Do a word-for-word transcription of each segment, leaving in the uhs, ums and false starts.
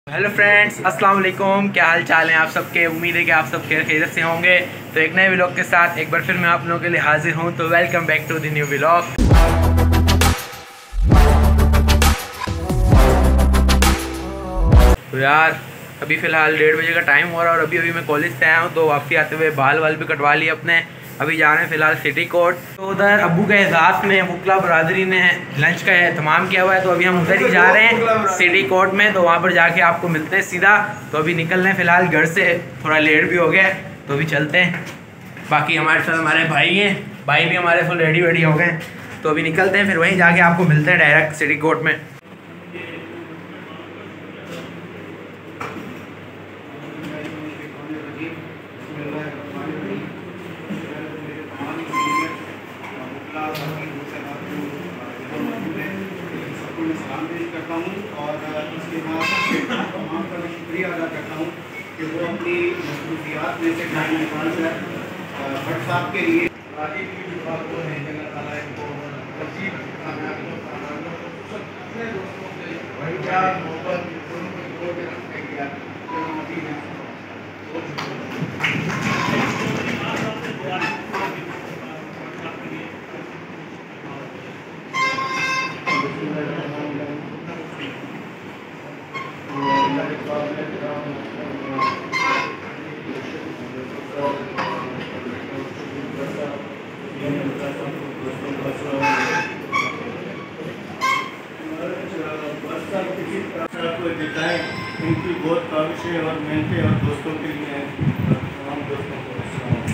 Hello friends, अस्सलाम वालेकुम। क्या हाल चाल है आप सबके। उम्मीद है कि आप सब खैर खैरियत से होंगे। तो एक नए व्लॉग के साथ एक बार फिर मैं आप लोगों के लिए हाजिर हूं। तो welcome back to the new vlog. तो यार अभी फ़िलहाल डेढ़ बजे का टाइम हो रहा है और अभी अभी मैं कॉलेज से आया हूँ। तो वापसी आते हुए बाल वाल भी कटवा लिए अपने। अभी जा रहे हैं फ़िलहाल सिटी कोर्ट। तो उधर अबू के एजाज़ में मुकला बरादरी ने लंच का एहतमाम किया हुआ है। तो अभी हम उधर ही जा रहे हैं सिटी कोर्ट में। तो वहाँ पर जाके आपको मिलते हैं सीधा। तो अभी निकल रहे हैं फ़िलहाल घर से, थोड़ा लेट भी हो गया तो अभी चलते हैं। बाकी हमारे साथ हमारे भाई हैं, भाई भी हमारे फुल रेडी वेडी हो गए। तो अभी निकलते हैं, फिर वहीं जाके आपको मिलते हैं डायरेक्ट सिटी कोर्ट में। सलाम पेश करता हूँ और इसके बाद तमाम का शुक्रिया अदा करता हूँ कि वो अपनी मसरूफियात में से टाइम निकाल कर भट्ट साहब के लिए आगे की जो बात वो है अल्लाह ताला इनको तस्दीक कामयाबी अपने दोस्तों से भाईचार मोहब्बत को रखने की अनुमति है। इनकी बहुत काविशें और मेहनतें और दोस्तों के लिए तमाम दोस्तों को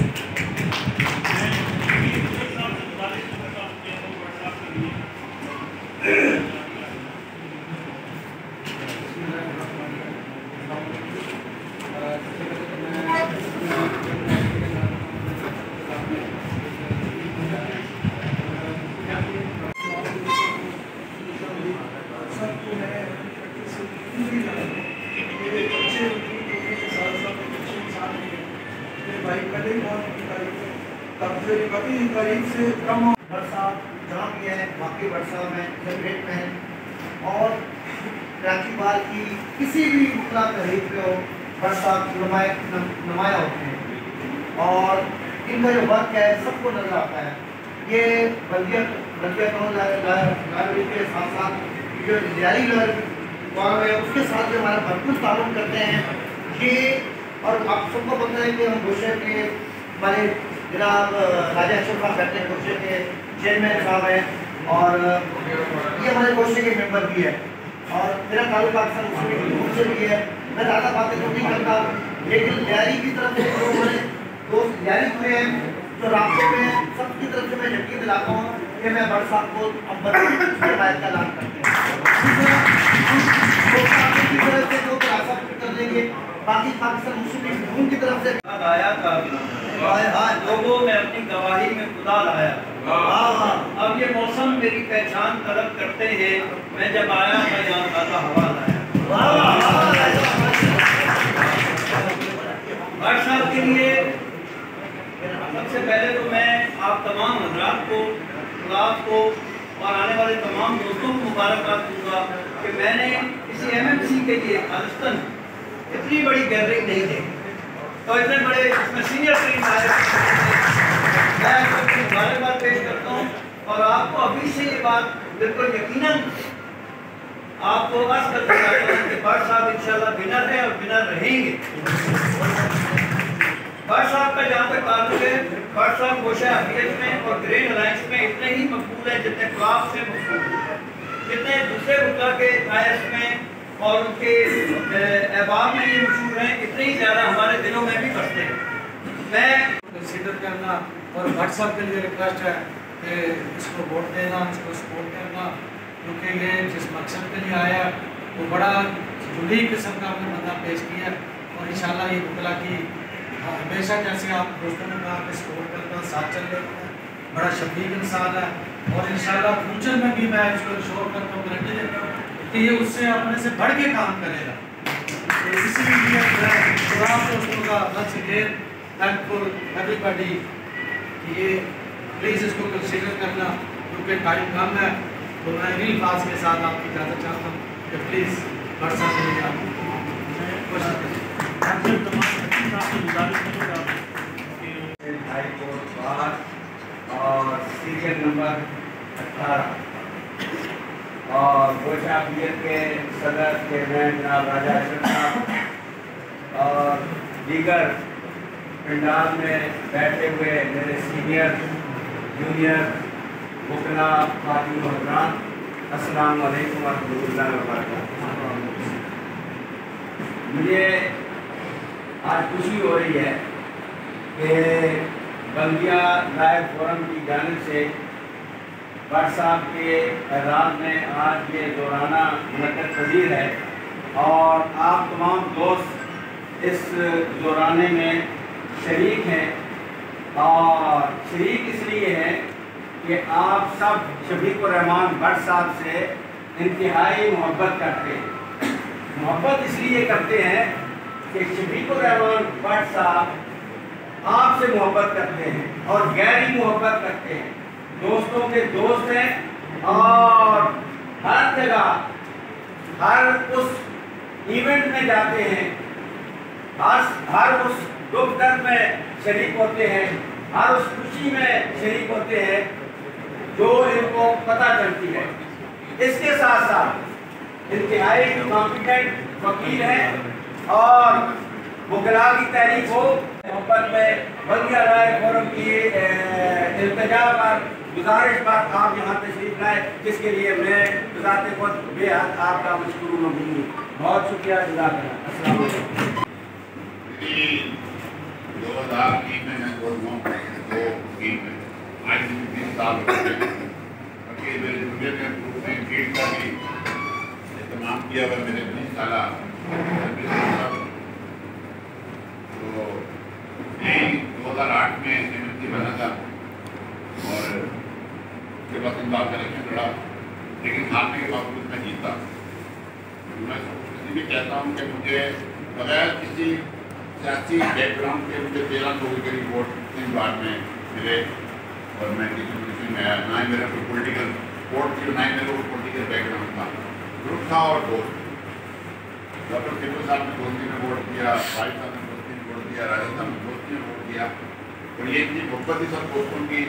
करीब से कम बरसात जहाँ भी है बाकी बरसात में सेपरेट में है और कराची बाल की किसी भी मुखला तहरीक पे हो बरसात नुमाया होते हैं और इनका जो वर्क है सबको नजर आता है। ये बल्दियत बल्दियत लाइब्रेरी के साथ साथ जो जारी है उसके साथ जो हमारा भरपूर ताल्लुक करते हैं ये। और आप सबको पता है कि हम गोशे के हमारे जनाब राजा अशरफ साहब बैठे हैं, गोशे के चेयरमैन साहब हैं और ये हमारे गोशे के मेंबर भी है और मेरा ताल्लुक पाकिस्तान मुस्लिम लीग से भी है। मैं ज़्यादा बातें तो नहीं करता, लेकिन लियारी की तरफ से जो हमारे दोस्त लियारी हुए हैं जो रास्ते में हैं सबकी तरफ से मैं यकीन दिलाता हूँ कि मैं बड़ साहब को अब्बल का ऐलान करते हैं कर देंगे। बाकी पाकिस्तान मुस्लिम लीग की तरफ से आया था लोगों में अपनी गवाही में खुदा लाया। अब ये मौसम मेरी पहचान तलब करते हैं। मैं जब आया मैं यहाँ ताज़ा हवा लाया। भाट साहब के लिए सबसे पहले तो मैं आप तमाम हजरात को, गुलाब को और आने वाले तमाम दोस्तों को मुबारकबाद दूंगा कि मैंने इसी एम एम सी के लिए खालिस्तान इतनी बड़ी गैदरिंग नहीं देखी। तो इतने बड़े इसमें सीनियर टीम आए, मैं आपको मुबारकबाद पेश करता हूँ और आपको अभी से ये बात बिल्कुल यकीनन आपको अर्ज करना चाहता हूँ कि भट्ट साहब इंशाल्लाह विनर है और विनर रहेंगे। भट्ट साहब का जहाँ तक ताल्लुक है, भट्ट साहब गोशा हकीकत में और ग्रेन अलायंस में इतने ही मकबूल है जितने क्लास से मकबूल है, जितने दूसरे मुल्क के आयस में और उनके अहबाब में ये मशहूर हैं, इतने ही ज़्यादा हमारे दिलों में भी बसते हैं। मैं कंसीडर करना और भट्ट साहब के लिए रिक्वेस्ट है कि इसको वोट देना, इसको सपोर्ट करना, क्योंकि ये जिस मकसद के लिए आया वो बड़ा यूनिक किस्म का अपने बंदा पेश किया और इंशाल्लाह ये मुकला की हमेशा जैसे आप दोस्तों ने कहा कि सपोर्ट करता साथ चल रहे हैं, बड़ा शफीक इंसान है और इंशाल्लाह फ्यूचर में भी मैं इसको इंश्योर करता हूँ, गारंटी देता हूँ कि ये उससे अपने से बढ़ के काम करेगा। तो इसीलिए तमाम दोस्तों का वंस अगेन थैंकफुल एवरीबॉडी कि ये प्लीज़ इसको कंसीडर करना क्योंकि टाइम कम है। तो मैं इन अल्फाज के साथ आपकी इजाज़त चाहता हूँ कि प्लीज़ भट्ट साहब चेयरमैन जनाब राजा अशरफ साहब और दीगर पंडाल में बैठे हुए मेरे सीनियर जूनियर मुकला खातिन व हज़रात, अस्सलाम वालेकुम व रहमतुल्लाहि व बरकातहू। मुझे आज खुशी हो रही है कि बल्दिया लाइव फोरम की जानिब से भट्ट साहब के एजाज़ में आज ये दौराना मुनक़्क़द पज़ीर है और आप तमाम दोस्त इस दौराने में शरीक हैं। और शरीक इसलिए हैं कि आप सब शफीकुर रहमान भट्ट साहब से इंतहाई मोहब्बत करते हैं। मोहब्बत इसलिए करते हैं कि शफीकुर रहमान भट्ट साहब आपसे मोहब्बत करते हैं और गहरी मोहब्बत करते हैं, दोस्तों के दोस्त हैं और हर जगह हर उस इवेंट में जाते हैं, हर हर उस दुख दर्द में शरीक होते हैं, हर उस खुशी में शरीक होते हैं जो इनको पता चलती है। इसके साथ साथ इंतहाई कॉम्पिटेंट वकील हैं और मुकला की तहरीक हो मोहब्बत में बल्दिया लाइव फोरम की इल्तिजा पर गुजारिश पर आप यहाँ तशरीफ लाए, जिसके लिए मैं गुजारते खुद बेहद आपका मशकूर हूँ। बहुत शुक्रिया। अस्सलाम वालेकुम। दो हज़ार तीन में मैं दो दो तीन में आज भी तीन साल हो गए क्योंकि मेरे जूनियर ने ग्रुप में गेट का भी इस्तेमाल किया हुआ मेरे बीस साल तो यही दो हज़ार आठ में एमएलसी बना था और उसके बाद इंदौर का इलेक्शन लड़ा, लेकिन हारने के बावजूद मैं जीता। मैं इसलिए भी कहता हूँ कि मुझे बगैर किसी सियासी बैकग्राउंड के मुझे तेरह सौ के करीब वोट तीन बार में मिले और मैं किसी पोजिशन में आया। ना ही मेरा कोई पोलिटिकल वोट थी, ना ही मेरा कोई पोलिटिकल बैकग्राउंड था, ग्रुप था और दोस्त। डॉक्टर सिब्बू साहब ने दोस्ती में वोट किया, भाई साहब ने दोस्ती में वोट किया, राजा साहब ने दोस्ती में वोट किया और ये इतनी मोहब्बत ही सब दोस्तों की।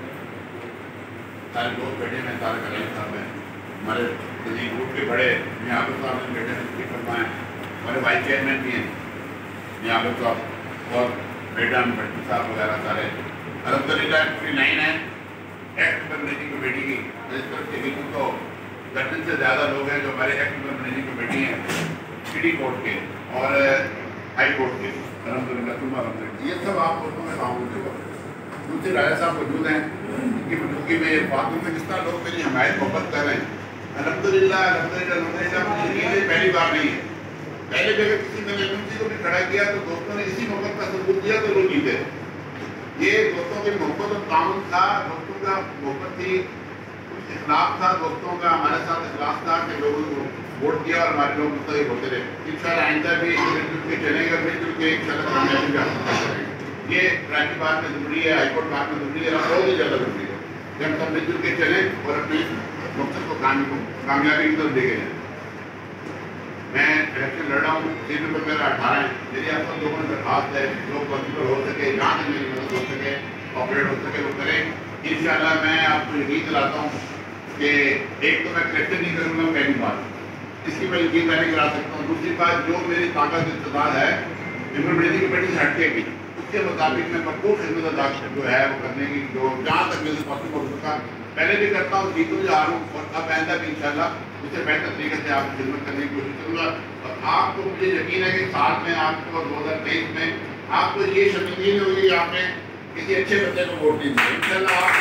सारे दोस्त बैठे हैं, सारे कलाम साहब हैं, हमारे ग्रुप के बड़े यहाँ पर साहब ने बैठे हैं, स्पीकर हैं, हमारे वाइस चेयरमैन भी हैं यहाँ पर साहब और मैडम भट्टी साहब वगैरह सारे अलहमदुलिल्लाह पूरी लाइन है। एक्ट मैनेजिंग कमेटी की इस तरफ के बिल्कुल तो दर्जन से ज़्यादा लोग हैं जो हमारे एक्ट मैनेजिंग कमेटी हैं सिटी कोर्ट के और हाई कोर्ट के, अलहमदुलिल्लाह तुम अलहमदुलिल्लाह ये सब आप लोगों में पाऊँगे। दूसरे राजा साहब मौजूद हैं, इनकी मौजूदगी में बातों में जिस तरह लोग मेरी हमायत मोहब्बत कर रहे हैं अलहमदुलिल्लाह अलहमदुलिल्लाह अलहमदुलिल्लाह मुझे ये पहली बार नहीं है। पहले भी अगर किसी मैंने एमएलसी को भी खड़ा किया तो दोस्तों ने इसी मोहब्बत का सबूत दिया तो लोग जीते। ये दोस्तों की मोहब्बत और ताउन था, दोस्तों का मोहब्बत थी, इखलाक था, दोस्तों का हमारे साथ इखलाक था कि लोगों को वोट दिया और हमारे लोग मुस्तैद होते रहे। इंशाअल्लाह आइंदा भी मिलजुल के चलेंगे, मिलजुल के इंशाअल्लाह कामयाबी का करेंगे। ये ट्रैफिक बात में जरूरी है, हाईकोर्ट बात में जरूरी है और बहुत ही ज़्यादा जरूरी है कि हम सब मिलजुल के चलें और अपने मकसद को कामयाबी की तरफ देखें। मैं इलेक्शन लड़ रहा हूँ, सीट नंबर मेरा अठारह है। मेरी आप सब लोगों ने दरखास्त है लोग पॉसिबल हो सके, जहाँ से मेरी मदद हो सके, ऑपरेट हो सके वो करें। इंशाअल्लाह मैं आपको यकीन दिलाता हूँ कि एक तो मैं कलेक्शन नहीं करूँगा पहली बात, इसकी मैं यकीन मैं नहीं करा सकता हूँ। दूसरी बात जो मेरी ताकत इस्तेमाल है इम्प्लीमेंटेशन कमेटी से हटके भी उसके मुताबिक मैं भरपूर खिदमत अदा जो है वो करने की जो जहाँ तक मेरे पॉसिबल हो सका पहले भी करता हूँ, जीतू जा रहा हूँ और अब आइंदा भी इंशाअल्लाह इससे बेहतर तरीके से आपकी खिदमत करने की कोशिश करूँगा। और आपको मुझे यकीन है कि साल में आपको दो हज़ार तेईस में आपको ये शर्मिंदगी होगी आपने किसी अच्छे बंदे को वोट नहीं दिया। इंशाअल्लाह आप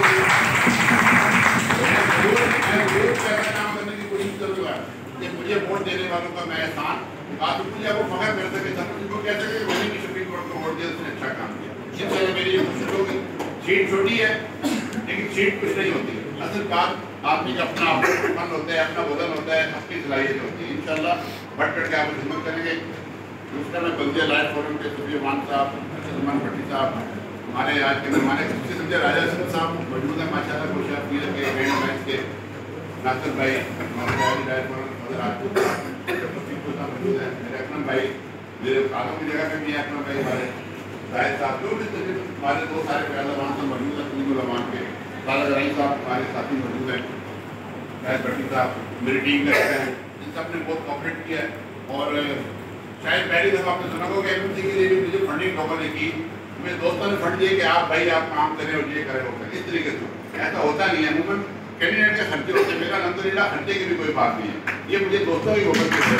काम करने की कोशिश करूँगा कि मुझे वोट देने वालों का मैं एहसान आप मुझे आपको मगर कर सके, सब को कह सके वही की सुप्रीम कोर्ट को वोट दिया उसने अच्छा काम किया। इंशाअल्लाह मेरी ये कोशिश होगी। सीट छोटी है लेकिन सीट कुछ नहीं होती, असल बात आदमी का अपना फन होता है, अपना वजन होता है, अपनी सलाहियत होती है। इंशाअल्लाह बढ़ चढ़ के आप खिदमत करेंगे। दूसरा मैं बल्दिया लाइव फोरम के सुफीमान साहब, सलमान भट्टी साहब, हमारे आज के मेहमान सबसे समझे राजा अशरफ साहब मौजूद है माशाल्लाह, खुशहाल पीर के बैंड मैच के नासिर भाई, हमारे लाइव फोरम राजपूत मौजूद है, मेरे अकरम भाई, मेरे खालों की जगह पे भी अकरम भाई, हमारे शाहिद साहब, जो भी हमारे दो सारे पहलवान साहब मौजूद है, सुनीमान के सारा राई साहब हमारे साथी मौजूद हैं, शाहिद भट्टी साहब मेरी टीम में रहते हैं। इन सबने बहुत कॉपरेट किया है। और शायद पहली दफ़ा आपने सुना होगा कि एमएमसी के लिए भी मुझे फंडिंग लोगों ने की, मेरे दोस्तों ने फंड दिए कि आप भाई आप काम करें और ये करें वो करें, इस तरीके से। ऐसा होता नहीं है, अमूमन कैंडिडेट के खर्चे होते हैं, मेरा अलहमदुलिल्लाह खर्चे की भी कोई बात नहीं है, ये मुझे दोस्तों की मदद से।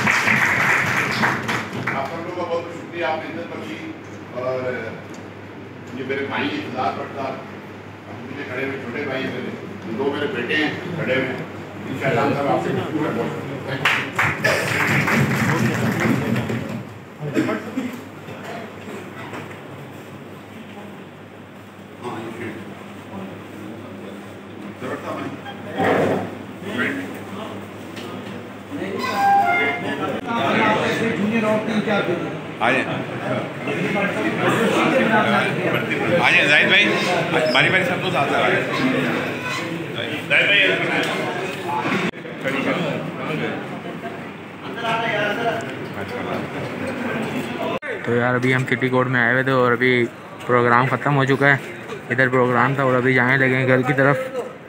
आप सब लोगों का बहुत बहुत शुक्रिया, आपने इज्जत बख्शी। और ये मेरे भाई हैं सिद्धार्थ भट्ट साहब मुझे खड़े हुए, छोटे भाई हैं मेरे, दो मेरे बेटे हैं खड़े हुए, इंशाअल्लाह सब आपसे जूनियर और तीन चार दिन आ जाए आ जाए जाहिद भाई, बारी बारी सब तो साथ आ जाए। जाहिद भाई तो यार अभी हम सिटी कोर्ट में आए हुए थे और अभी प्रोग्राम ख़त्म हो चुका है। इधर प्रोग्राम था और अभी जाने लगे हैं घर की तरफ।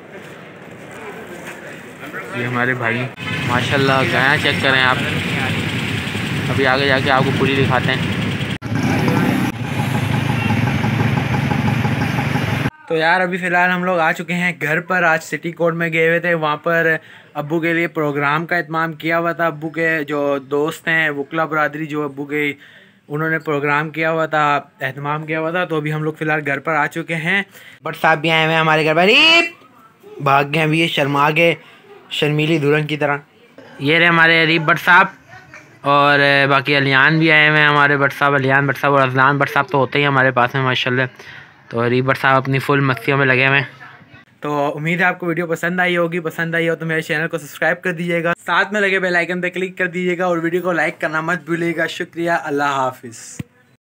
ये हमारे भाई माशाल्लाह गाना चेक करें आप, अभी आगे जाके आपको पूरी दिखाते हैं। तो यार अभी फ़िलहाल हम लोग आ चुके हैं घर पर। आज सिटी कोर्ट में गए हुए थे, वहाँ पर अब्बू के लिए प्रोग्राम का इत्माम किया हुआ था। अब्बू के जो दोस्त हैं वकला बरादरी, जो अब्बू के उन्होंने प्रोग्राम किया हुआ था, एहतमाम किया हुआ था। तो अभी हम लोग फ़िलहाल घर पर आ चुके हैं। बट साहब भी आए हुए हैं हमारे घर पर, भाग गए अभी, ये शर्मा गए शर्मीली दुल्हन की तरह। ये रहे हमारे अरीब भट्ट साहब और बाकी अलियान भी आए हुए हैं हमारे भट्ट साहब, अलियान भट्ट साहब और अजलान भट्ट साहब तो होते ही हमारे पास में माशाल्लाह। तो अरीब भट्ट साहब अपनी फुल मस्तियों में लगे हुए हैं। तो उम्मीद है आपको वीडियो पसंद आई होगी। पसंद आई हो तो मेरे चैनल को सब्सक्राइब कर दीजिएगा, साथ में लगे बेल आइकन पर क्लिक कर दीजिएगा और वीडियो को लाइक करना मत भूलिएगा। शुक्रिया, अल्लाह हाफिज़।